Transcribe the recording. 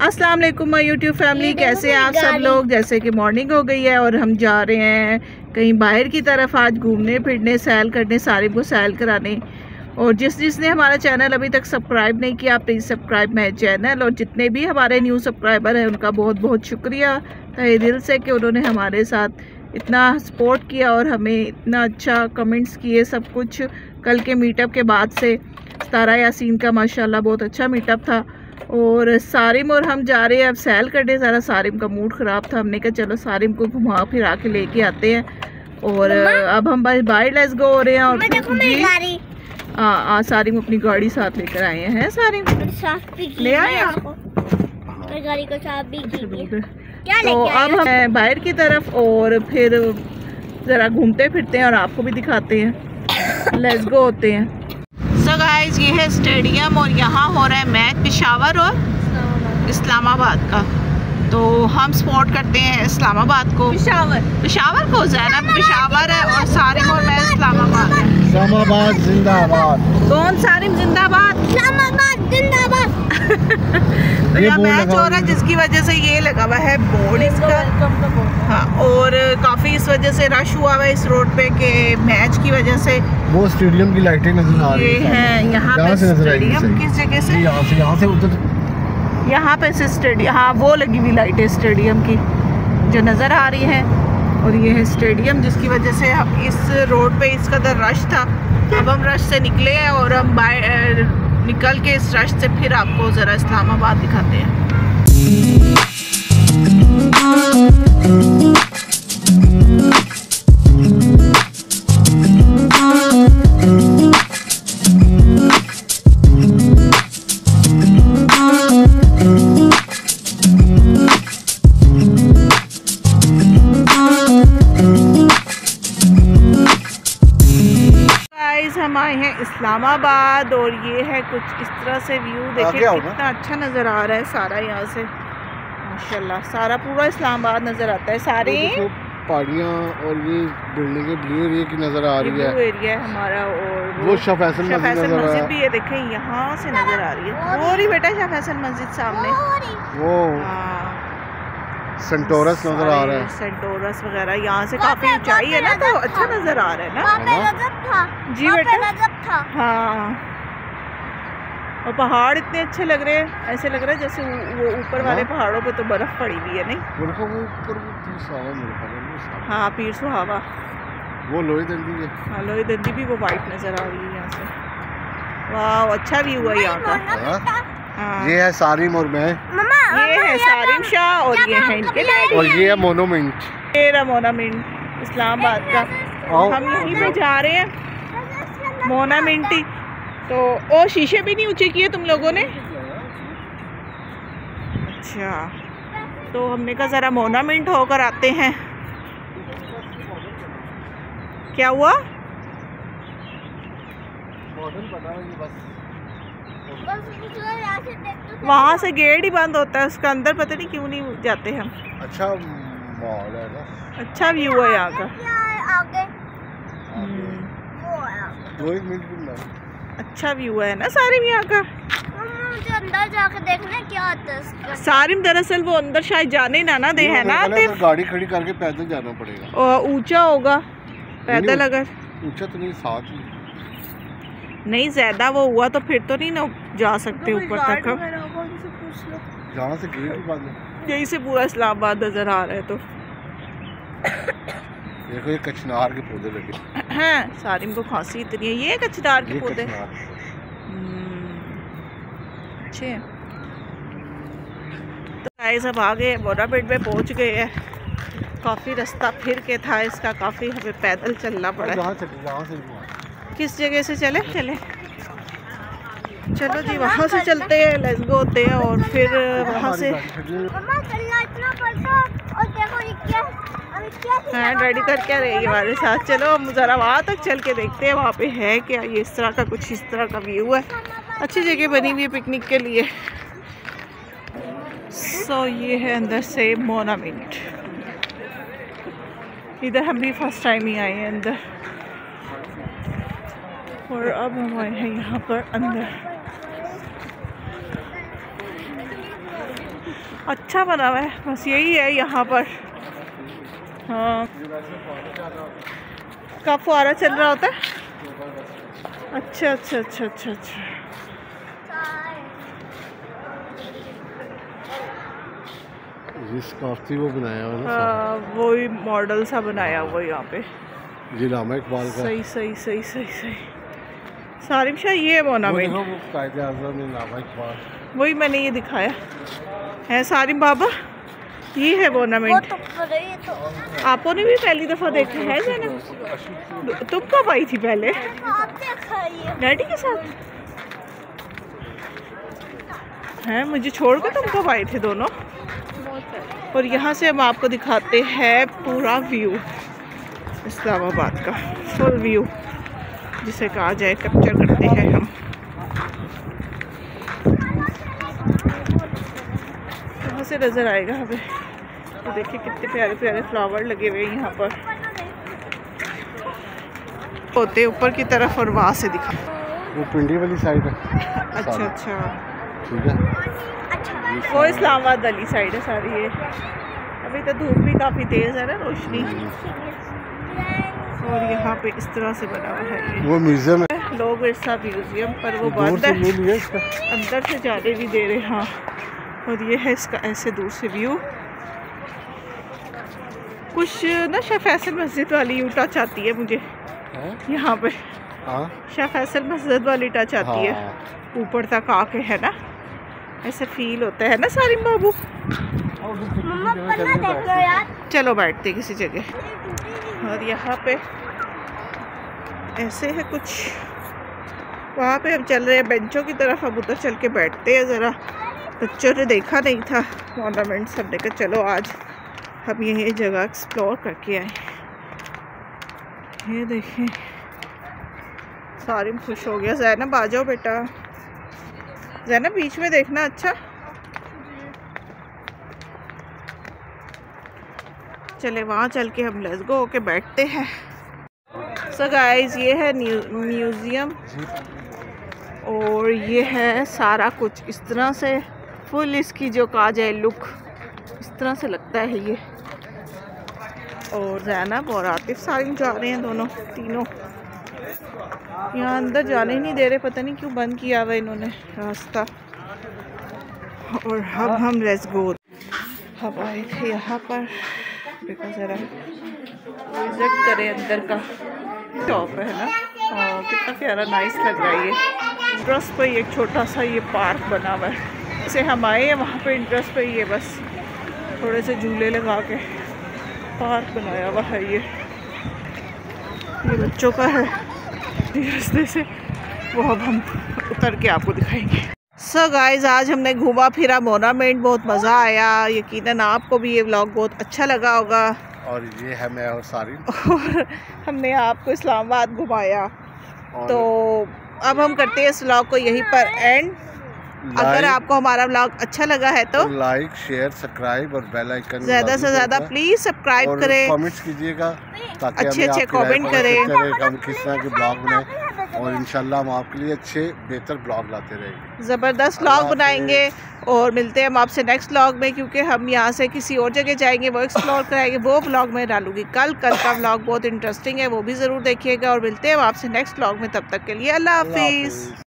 अस्सलाम वालेकुम my YouTube family, कैसे हैं आप सब लोग। जैसे कि मॉर्निंग हो गई है और हम जा रहे हैं कहीं बाहर की तरफ आज घूमने फिरने, सैल करने, सारे को सैल कराने। और जिसने हमारा चैनल अभी तक सब्सक्राइब नहीं किया, प्लीज़ सब्सक्राइब माय चैनल। और जितने भी हमारे न्यू सब्सक्राइबर हैं उनका बहुत बहुत शुक्रिया तहे दिल से कि उन्होंने हमारे साथ इतना सपोर्ट किया और हमें इतना अच्छा कमेंट्स किए सब कुछ। कल के मीटअप के बाद से सतारा यासीन का माशाल्लाह बहुत अच्छा मीटअप था। और सारिम और हम जा रहे हैं अब सैल करने। ज़रा सारिम का मूड ख़राब था, हमने कहा चलो सारिम को घुमा फिरा के लेके आते हैं। और अब हम बस बाहर लेट्स गो हो रहे हैं। और सारिम अपनी गाड़ी साथ लेकर आए हैं। सारिम ले आए आपको गाड़ी को साफ भी क्या तो अब हम बाहर की तरफ और फिर ज़रा घूमते फिरते हैं और आपको भी दिखाते हैं। लेट्स गो होते हैं। सो गाइस, ये है स्टेडियम और यहाँ हो रहा है मैच पेशावर और इस्लामाबाद का। तो हम सपोर्ट करते हैं इस्लामाबाद को। पेशावर को ज़ैनब पेशावर है और सारिम और मैं इस्लामाबाद है। इस्लामाबाद जिंदाबाद। कौन सारिम जिंदाबाद? इस्लामाबाद जिंदाबाद। तो यहाँ मैच हो रहा है जिसकी वजह से ये लगा हुआ है बोर्ड इसका। हाँ, और काफ़ी इस वजह से रश हुआ हुआ है इस रोड पे के मैच की वजह से। वो स्टेडियम की लाइटें नजर आ रही है यहाँ पे स्टेडियम किस जगह से? यहाँ से उधर यहाँ पे से स्टेडियम, हाँ वो लगी हुई लाइट है स्टेडियम की जो नज़र आ रही है। और ये है स्टेडियम जिसकी वजह से हम इस रोड पे इस कदर रश था। अब हम रश से निकले हैं और हम निकल के इस रश से फिर आपको ज़रा इस्लामाबाद दिखाते हैं। हम आए हैं इस्लामाबाद और ये है कुछ इस तरह से व्यू। देखिए कितना अच्छा नज़र आ रहा है सारा यहाँ से माशाल्लाह। सारा पूरा इस्लामाबाद नज़र आता है। सारे पहाड़ियाँ और ये बिल्डिंगें ब्लू एरिया की नज़र आ रही है। ब्लू एरिया है हमारा। और वो शाह फैसल मस्जिद भी है, देखें यहाँ से नज़र आ रही है। वो रही बेटा शाह फैसल मस्जिद सामने। वो सेंटोरस नज़र आ रहा है। सेंटोरस वगैरह यहाँ से काफ़ी ऊंचाई है ना, तो अच्छा नज़र आ रहा है ना। जी बेटा। हाँ, और पहाड़ इतने अच्छे लग रहे हैं, ऐसे लग रहा है जैसे वो ऊपर वाले पहाड़ों पे तो बर्फ़ पड़ी हुई है। नहीं हाँ, पीर सुहावा वो लोही दंडी है। हाँ, लोही दंडी भी वो वाइट नज़र आ रही है यहाँ से। वाह, अच्छा व्यू है यहाँ का। हाँ। ये है सारिम और मैं। ये है सारिम शाह और ये है इनके डैडी। और ये है मोनूमेंट। ये रहा मोनूमेंट इस्लामाबाद का। हम यहीं पे जा रहे हैं मोनूमेंट। तो ओ शीशे भी नहीं ऊंचे किए तुम लोगों ने? अच्छा, तो हमने कहा ज़रा मोनूमेंट होकर आते हैं। क्या हुआ? वहाँ से गेट ही बंद होता है, उसका अंदर पता नहीं क्यों नहीं जाते हम। अच्छा माहौल है ना, अच्छा व्यू है यहाँ का। अच्छा व्यू है ना सारिम यहाँ का। मुझे अंदर जाके देखना क्या आता है। सारिम दरअसल वो अंदर शायद जाने ना दे है ना, तो गाड़ी खड़ी करके पैदल जाना पड़ेगा। और ऊंचा होगा पैदल, अगर ऊंचा तो नहीं, साथ ही नहीं ज़्यादा वो हुआ तो फिर तो नहीं ना जा सकते ऊपर तक हम। जहाँ से गेट ही बंद है, यहीं से पूरा इस्लामाबाद नज़र आ रहा है। तो देखो ये कचनार के पौधे लगे हैं। सारिम को खांसी इतनी है। ये कचनार के पौधे अच्छे हैं। तो गाइस अब आ गए मोनापेट में, पहुंच गए हैं। काफ़ी रास्ता फिर के था इसका, काफ़ी हमें पैदल चलना पड़ा। किस जगह से चले? चलो जी, वहाँ से चलते हैं। लेट्स गो होते हैं और फिर वहाँ से हैंड रेडी करके आ रही है हमारे साथ। चलो हम ज़रा वहाँ तक चल के देखते हैं वहाँ पे है क्या। ये इस तरह का कुछ इस तरह का व्यू है। अच्छी जगह बनी हुई है पिकनिक के लिए। सो ये है अंदर से मोनूमेंट। इधर हम भी फर्स्ट टाइम ही आए हैं अंदर। और अब हम आए हैं यहाँ पर अंदर। अच्छा बना हुआ है, बस यही है यहाँ पर। हाँ, कब फुहारा चल रहा होता है? अच्छा अच्छा अच्छा अच्छा अच्छा। काफी वो बनाया हुआ ना। हाँ, वही मॉडल सा बनाया हुआ यहाँ पे। ये इलामा इकबाल का। सही सही सही सही सही। सारिम शाह ये है मोनामेंट, वही मैंने ये दिखाया है। सारिम बाबा ये है मोनामेंट। आपो ने भी पहली दफा देखा है जाना? तुम कब आई थी पहले? डैडी के साथ हैं? मुझे छोड़ के तुम कब आए थे दोनों? और यहाँ से हम आपको दिखाते हैं पूरा व्यू इस्लामाबाद का, फुल व्यू जिसे कहा जाए, कैप्चर करते हैं हम। यहाँ से नज़र आएगा हमें। तो देखिए कितने प्यारे प्यारे फ्लावर लगे हुए हैं यहाँ पर, होते ऊपर की तरफ और वहाँ से दिखा। वो पिंडी वाली साइड है। अच्छा अच्छा, ठीक है। वो इस्लामाबाद वाली साइड है सारी। ये अभी तो धूप भी काफ़ी तेज़ है ना, रोशनी। और यहाँ पे इस तरह से बना हुआ है ये वो म्यूजियम है, लोग विरसा म्यूजियम, पर वो बंद है, अंदर से जाने नहीं दे रहे। हाँ, और ये है इसका ऐसे दूर से व्यू। कुछ ना शाह फैसल मस्जिद वाली यू टच आती है मुझे यहाँ पे। शाह फैसल मस्जिद वाली टच आती है ऊपर तक आके, है ना, ऐसा फील होता है ना सारिम बाबू। चलो बैठते किसी जगह। और यहाँ पे ऐसे है कुछ, वहाँ पे हम चल रहे हैं बेंचों की तरफ, अब उधर चल के बैठते हैं ज़रा। बच्चों ने देखा नहीं था ऑर्नामेंट, सब ने कहा चलो आज हम ये जगह एक्सप्लोर करके आए। ये देखें, सारिम खुश हो गया। ज़ैनब आ जाओ बेटा, ज़ैनब बीच में देखना। अच्छा चले वहाँ चल के हम लेट्स गो होके बैठते हैं। सो गाइस, ये है म्यूज़ियम और ये है सारा कुछ इस तरह से, फुल इसकी जो कहा जाए लुक इस तरह से लगता है ये। और ज़ैनब और आतिफ सारिम जा रहे हैं, दोनों तीनों। यहाँ अंदर जाने ही नहीं दे रहे, पता नहीं क्यों बंद किया हुआ इन्होंने रास्ता। और अब हम लेट्स गो। हम आए थे यहाँ पर, देखो ज़रा विजिट करें अंदर का। टॉप है ना, कितना प्यारा नाइस लग रहा है। ये इंट्रेस्ट पे एक छोटा सा ये पार्क बना हुआ है। जैसे हम आए हैं वहाँ पे इंट्रेस्ट पे ये बस थोड़े से झूले लगा के पार्क बनाया हुआ है। ये बच्चों का है, रास्ते से वो अब हम उतर के आपको दिखाएंगे। सो गाइस, आज हमने घूमा फिरा मोनामेंट, बहुत मज़ा आया। यकीनन आपको भी ये व्लॉग बहुत अच्छा लगा होगा। और ये है मैं और सारिम, और हमने आपको इस्लामाबाद घुमाया। तो अब हम करते हैं इस व्लॉग को यहीं पर एंड। अगर आपको हमारा व्लॉग अच्छा लगा है तो लाइक, शेयर, सब्सक्राइब और बेल आइकन ज़्यादा से ज़्यादा प्लीज़ सब्सक्राइब करें, कमेंट्स कीजिएगा ताकि अच्छे कमेंट करें, हम किस तरह के ब्लॉग बनाएं। और इंशाल्लाह हम आपके लिए अच्छे बेहतर ब्लॉग लाते रहेंगे, ज़बरदस्त व्लॉग बनाएंगे। और मिलते हैं हम आपसे नेक्स्ट व्लॉग में, क्योंकि हम यहाँ से किसी और जगह जाएंगे, वो एक्सप्लोर कराएंगे, वो व्लॉग मैं डालूंगी कल का व्लॉग बहुत इंटरेस्टिंग है, वो भी ज़रूर देखिएगा। और मिलते हैं हम आपसे नेक्स्ट व्लॉग में, तब तक के लिए अल्लाह हाफिज़।